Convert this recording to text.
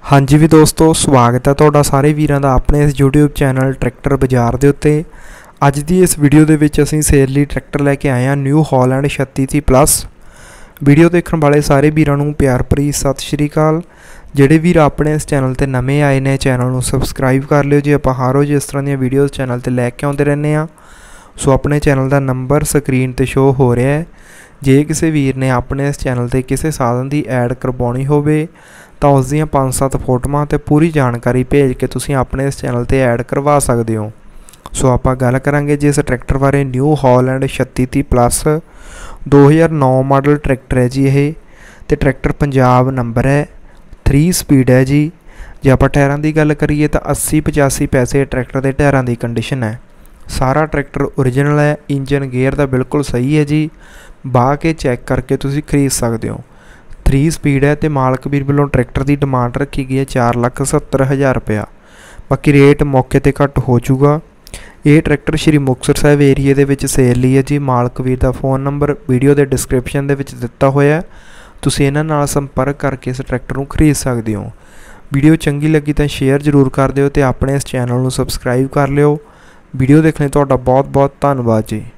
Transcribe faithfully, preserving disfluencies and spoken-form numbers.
हाँ जी भी दोस्तों, स्वागत है तुहाडा सारे वीरां दा अपने इस यूट्यूब चैनल ट्रैक्टर बाजार दे उत्ते। अज दी इस वीडियो दे विच असीं सेल लई ट्रैक्टर लैके आए हां न्यू हॉलैंड छत्ती तीह प्लस। वीडियो देखण वाले सारे वीरां नूं प्यार भरी सत श्री अकाल। जिहड़े वीर अपने इस चैनल ते नवें आए ने चैनल नूं सबसक्राइब कर लिओ जी। आपां हर रोज़ इस तरह दीयां वीडियोज़ चैनल ते लैके आउंदे रहिंदे आ। सो अपने चैनल का नंबर स्क्रीन ते शो हो रहा है। जे किसी वीर ने अपने इस चैनल ते किसी साधन की ऐड करवानी होवे तो उसदियां पांच सत्त फोटोआं ते पूरी जानकारी भेज के तुसीं अपने इस चैनल ते ऐड करवा सकते हो। सो आपां गल करांगे जिस ट्रैक्टर बारे न्यू हॉलैंड छत्ती तीह प्लस दो हज़ार नौ मॉडल ट्रैक्टर है जी। ये तो ट्रैक्टर पंजाब नंबर है, थ्री स्पीड है जी। जे आपां टायरां की गल करिए तो अस्सी पचासी पैसे ट्रैक्टर के टायरां की कंडीशन है। सारा ट्रैक्टर ओरिजिनल है, इंजन गेयर तो बिल्कुल सही है जी। बाह के चैक करके तुसीं खरीद सकते हो। थ्री स्पीड है तो मालक वीर वालों ट्रैक्टर की डिमांड रखी गई है चार लख सत्तर हज़ार रुपया। बाकी रेट मौके पर घट हो जूगा। ये ट्रैक्टर श्री मुक्तसर साहिब एरिए दे विच सेल लई है जी। मालक वीर का फोन नंबर वीडियो के डिस्क्रिप्शन दे विच दिता होया है, तुसीं इन्हां नाल संपर्क करके इस ट्रैक्टर नूं खरीद सकते हो। वीडियो चंगी लगी तो शेयर जरूर कर दिओ ते अपने इस चैनल नूं सबसक्राइब कर लिओ। वीडियो देखने तुहाडा बहुत बहुत धन्नवाद जी।